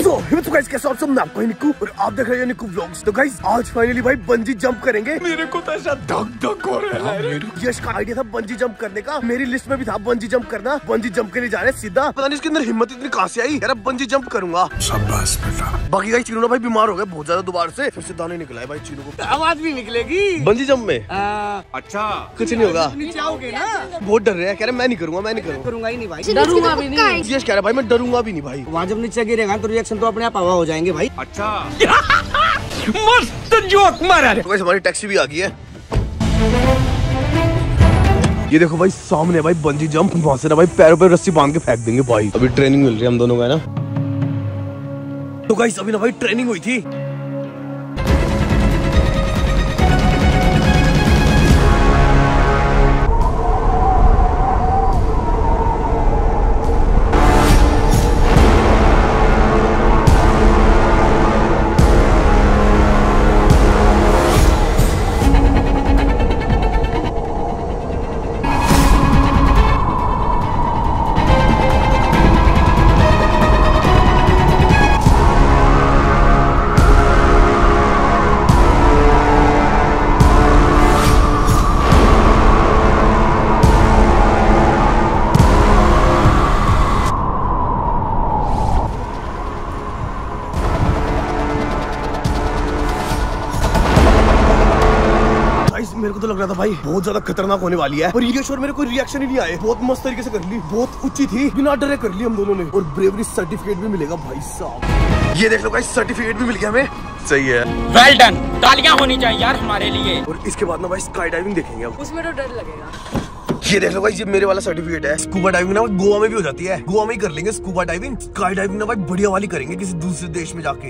तो गाइस कैसे आप सब, मैं आपको निक्कू और आप देख रहे हैं निक्कू व्लॉग्स। तो गाइस आज फाइनली भाई बंजी जंप करेंगे। मेरे को तो ऐसा धक धक हो रहा है। यश का आइडिया था बंजी जंप करने का, मेरी लिस्ट में भी था बंजी जंप करना। बंजी जंप के लिए जा रहे हैं सीधा, पता नहीं इसके अंदर हिम्मत इतनी कहां से आई। यार बंजी जंप करूंगा। शाबाश बेटा। बाकी गाइस चीनू भाई बीमार हो गए बहुत ज्यादा, दोबारा से फिर से दाने निकला है भाई चीनू को। आवाज भी निकलेगी बंजी जंप में। अच्छा कुछ नहीं होगा, नीचे आओगे ना। बहुत डर रहे हैं, कह रहे मैं नहीं करूंगा, मैं नहीं करूंगा ही नहीं भाई, डरूंगा भी नहीं। यश कह रहा भाई मैं डरूंगा भी नहीं भाई। वहाँ जब नीचे गिरेगा तो रिएक्शन तो अपने आप हवा हो जाएंगे भाई। अच्छा मस्त जोक मारा है। तो हमारी टैक्सी भी आ गई है। ये देखो भाई सामने भाई बंजी जंप, वहाँ से ना भाई पैरों पे रस्सी बांध के फेंक देंगे भाई। अभी ट्रेनिंग मिल रही है हम दोनों का ना। तो गाइस अभी ना भाई ट्रेनिंग हुई थी। मेरे को तो लग रहा था भाई बहुत ज्यादा खतरनाक होने वाली है, और ये शोर मेरे कोई रिएक्शन ही नहीं आए। बहुत मस्त तरीके से कर ली, बहुत ऊंची थी, बिना डरे कर ली हम दोनों ने। और ब्रेवरी सर्टिफिकेट भी मिलेगा भाई साहब। ये देख लो गाइस सर्टिफिकेट भी मिल गया हमें। सही है, वेल डन। तालियां होनी चाहिए यार हमारे लिए। और इसके बाद ना भाई स्काई डाइविंग देखेंगे अब, उसमें तो डर लगेगा। ये देख लो भाई ये मेरे वाला सर्टिफिकेट है। स्कूबा डाइविंग ना गोवा में भी हो जाती है, गोवा में ही कर लेंगे स्कूबा डाइविंग। स्काई डाइविंग ना भाई बढ़िया वाली करेंगे किसी दूसरे देश में जाके।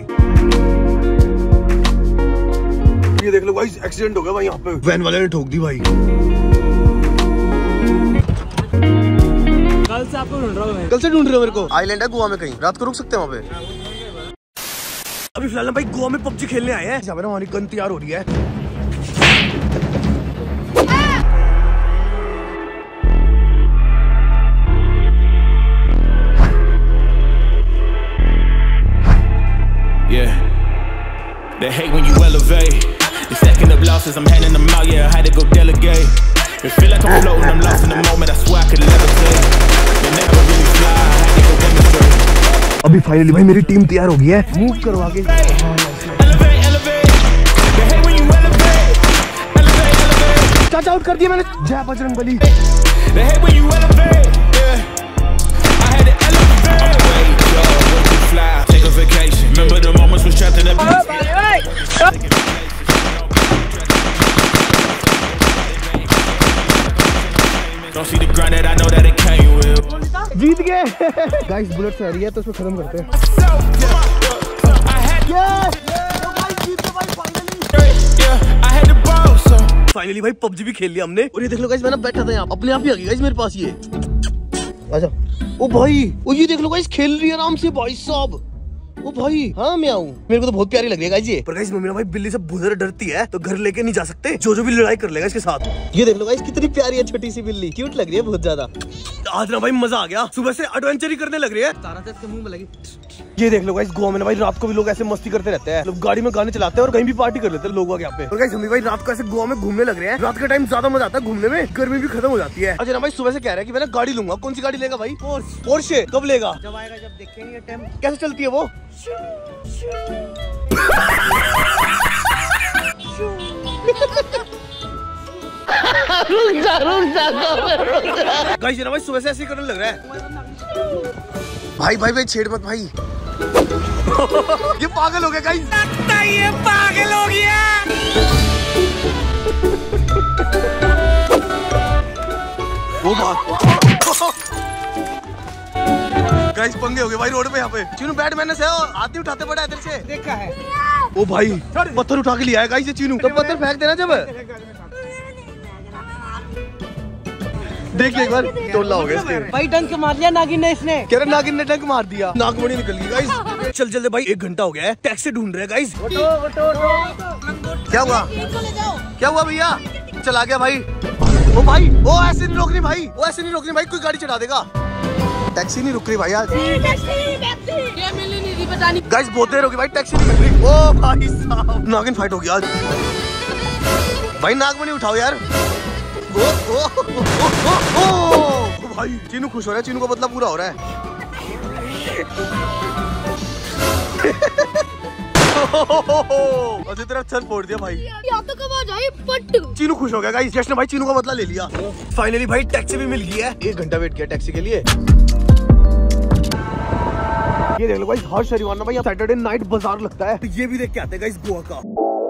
ये देख लो भाई एक्सीडेंट हो गया भाई यहाँ पे, वैन वाले ने ठोक दी भाई। कल से आपको ढूंढ रहा हूँ, कल से ढूंढ रहे हो मेरे को। आइलैंड है गोवा में, कहीं रात को रुक सकते हैं वहाँ पे। अभी फिलहाल भाई गोवा में पबजी खेलने आए हैं। यहाँ पे ना हमारी गन तैयार हो रही है। They hate when you elevate. They stacking up losses, I'm handing them out, yeah, I had to go delegate. It feel like I'm floating, I'm lost in the moment, I swear I could levitate. They never really fly, I had to go demonstrate. अभी finally भाई मेरी team तैयार हो गई है, move करो आगे। Elevate, elevate. They hate when you elevate. Elevate, elevate. चाचा आउट कर दिया मैंने, जय Bajrangbali. They hate when you elevate, yeah. I had to elevate. I'm way yo, way too fly, take a vacation. Remember the moments was trapped in the Don't see the grind that I know that it came with. जीत गए guys, bullet से आ रही है तो इसको खत्म करते हैं। Finally भाई पबजी भी खेल लिया हमने। और ये देख लो गाइस मैं ना बैठा था यहाँ, अपने आप ही आ गई गाइस मेरे पास ये। आजा। ओ भाई, ओ ये देख लो गाइस खेल रही है आराम से भाई साहब। ओ भाई हाँ मैं आऊँ, मेरे को तो बहुत प्यारी लग रही है गाइस ये। पर गाइस मम्मी ना भाई बिल्ली से बहुत ज्यादा डरती है, तो घर लेके नहीं जा सकते, जो भी लड़ाई कर लेगा इसके साथ। ये देख लो गाइस कितनी प्यारी है छोटी सी बिल्ली, क्यूट लग रही है बहुत ज्यादा। आज ना भाई मजा आ गया, सुबह से एडवेंचर ही करने लग रही है। तारा से इसके मुंह में लगी। ये देख लो गाइस गोवा में ना भाई रात को भी लोग ऐसे मस्ती करते रहते हैं, लोग गाड़ी में गाने चलाते हैं और कहीं भी पार्टी कर लेते हैं लोग यहाँ पे। और गाइस हम भाई रात को ऐसे गोवा में घूमने लग रहे हैं। रात के टाइम ज्यादा मजा आता है घूमने में, गर्मी भी खत्म हो जाती है। अच्छा ना भाई सुबह से कह रहा है कि मैं ना गाड़ी लूंगा। कौन सी गाड़ी लेगा भाई? पोर्शे। कब लेगा? जब आएगा, जब देखेंगे टाइम। कैसे चलती है वो? गाइस ये ना भाई सुबह से ऐसे ही करने लग रहा है। भाई भाई भाई छेड़ मत भाई। ये पागल हो गया गाइस, ये पागल हो गया। गाइस पंगे हो गए भाई रोड पे यहाँ पे। चीनू बैटमैन से हाथ नहीं उठाते बड़ा इधर से देखा है। ओ भाई पत्थर उठा के लिया है गाइस ये चीनू, तो पत्थर फेंक देना जब। देख एक बार टोला हो गया इसके। भाई डंक मार दिया नागिन ने, इसने कह रहा नागिन ने डंक मार दिया, नागमणि निकल गई गाइस। चल जल्दी भाई 1 घंटा हो गया है, टैक्सी ढूंढ रहे हैं गाइस। क्या हुआ क्या हुआ भैया? चला गया भाई। ओ भाई ओ ऐसे नहीं रोकनी भाई, ओ ऐसे नहीं रोकनी भाई, कोई गाड़ी चढ़ा देगा। टैक्सी नहीं रुक रही भाई आज। टैक्सी पता नहीं। गाइस बहुत देर हो गई भाई, टैक्सी नहीं मिल रही। ओ भाई साहब नागिन फाइट हो गया आज। भाई नागमणि उठाओ यार। ओ भाई चीनू खुश हो रहा है, चीनू का बदला पूरा हो रहा है। अच्छी तरह सर फोड़ दिया भाई। या तो कब आ जाए पट्टू। चीनू खुश हो गया गाइस, जश्न भाई चीनू का बदला ले लिया। फाइनली भाई टैक्सी भी मिल गई है। 1 घंटा वेट किया टैक्सी के लिए। ये देख लो भाई, हर शनिवार ना भाई यहाँ सैटरडे नाइट बाजार लगता है, तो ये भी देख के आते हैं गाइस गोवा का।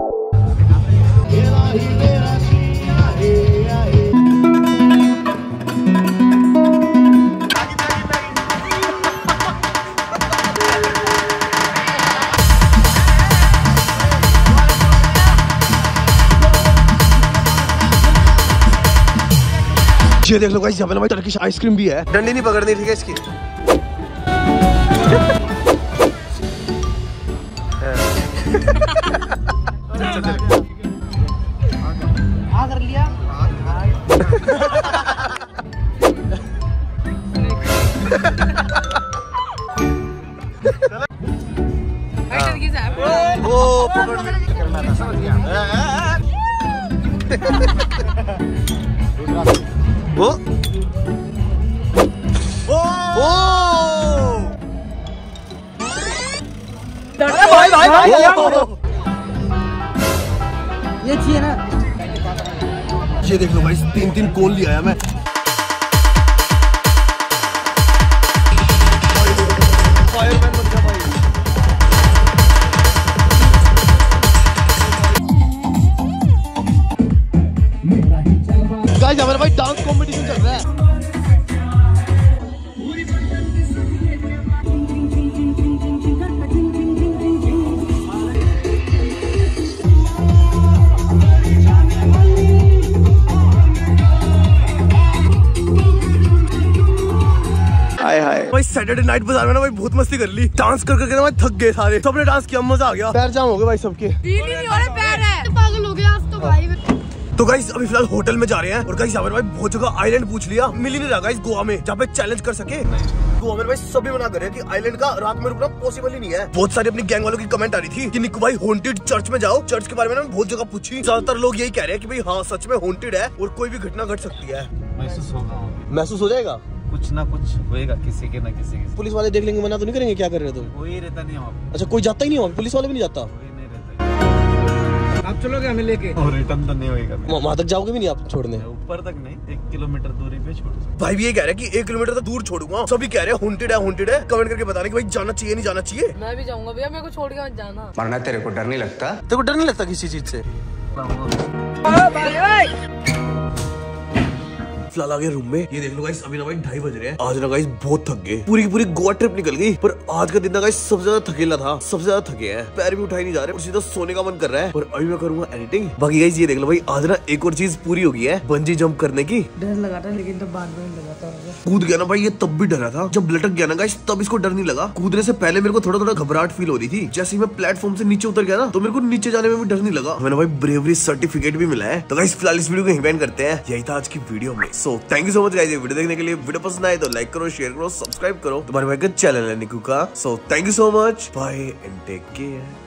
ये देख लो गाइस, यहाँ पे भाई टर्किश आइसक्रीम भी है। डंडी नहीं पकड़नी ठीक है इसकी। कर लिया। ओ पकड़ ओ भाई भाई भाई ये चाहिए ना। ये देख लो भाई, 3 कोन लिया है मैं। फायरमैन बन गया भाई। गाइस हमारा भाई डांस कंपटीशन चल रहा है। भाई सैटरडे नाइट बाजार में ना भाई बहुत मस्ती कर ली। डांस कर करके ना भाई थक गए सारे, सबने डांस किया, मजा आ गया। पैर जाम हो गए भाई सबके। पैर है पागल हो गया आज तो भाई। तो गाइस अभी फिलहाल होटल में जा रहे हैं और गाइस यहाँ पर भाई बहुत जगह आइलैंड पूछ लिया, मिल ही नहीं रहा गाइस गोवा में जहाँ पे चैलेंज कर सके। गोवा में भाई सभी मना कर रहे हैं कि आइलैंड का रात में रुकना पॉसिबल ही नहीं है। बहुत सारी अपनी गैंग वालों की कमेंट आ रही थी कि निक्कू भाई हॉन्टेड चर्च में जाओ। चर्च के बारे में ना बहुत जगह पूछी, ज्यादातर लोग यही कह रहे हैं कि भाई हाँ सच में हॉन्टेड है और कोई भी घटना घट सकती है। महसूस हो जाएगा, कुछ ना कुछ होएगा किसी के ना किसी के। पुलिस वाले देख लेंगे, मना तो नहीं करेंगे? क्या कर रहे हो तुम? कोई रहता नहीं वहाँ। अच्छा कोई जाता ही नहीं वहाँ, पुलिस वाले भी नहीं जाता? कोई नहीं रहता। आप चलोगे हमें लेके? और रिटर्न तो नहीं होएगा। वहाँ तक जाओगे भी नहीं आप छोड़ने? ऊपर तक नहीं, 1 किलोमीटर दूरी पे छोड़। भाई भी ये कह रहे हैं कि 1 किलोमीटर तक दूर छोड़ूंगा। सभी कह रहे हैं हॉन्टेड है हॉन्टेड है। कमेंट करके बताने कि भाई जाना चाहिए नहीं जाना चाहिए। मैं भी जाऊंगा भैया, मेरे को छोड़ के मत जाना। मरना तेरे को डर नहीं लगता? तेरे को डर नहीं लगता किसी चीज से? फिलहाल आ गए रूम में। ये देख लो गाइस, अभी ना भाई 2:30 बज रहे हैं। आज ना गाइस बहुत थक गए, पूरी की पूरी गोवा ट्रिप निकल गई। पर आज का दिन ना गाइस सबसे ज्यादा थकेला था, सबसे ज्यादा थके हैं, पैर भी उठाई नहीं जा रहे और सीधा सोने का मन कर रहा है। और अभी मैं करूंगा एडिटिंग। बाकी गाइस ये देख लो भाई, आज ना एक और चीज पूरी हो गई है, बंजी जंप करने की। डर लगा था लेकिन तो बाद में लगा था। कूद गया ना भाई, ये तब भी डरा था। जब लटक गया ना गाइस तब इसको डर नहीं लगा। कूदने से पहले मेरे को थोड़ा थोड़ा घबराहट फील हो रही थी। जैसे ही मैं प्लेटफॉर्म से नीचे उतर गया ना तो मेरे को नीचे जाने में भी डर नहीं लगा। मैंने भाई ब्रेवरी सर्टिफिकेट भी मिला है। तो गाइस फिलहाल इस वीडियो को यहीं एंड करते हैं। यही था आज की वीडियो में। So thank you so much guys video देखने के लिए। वीडियो पसंद आए तो लाइक करो, शेयर करो, सब्सक्राइब करो। तुम्हारे भाई का चैनल है निकू का। So thank you so much, bye and take care.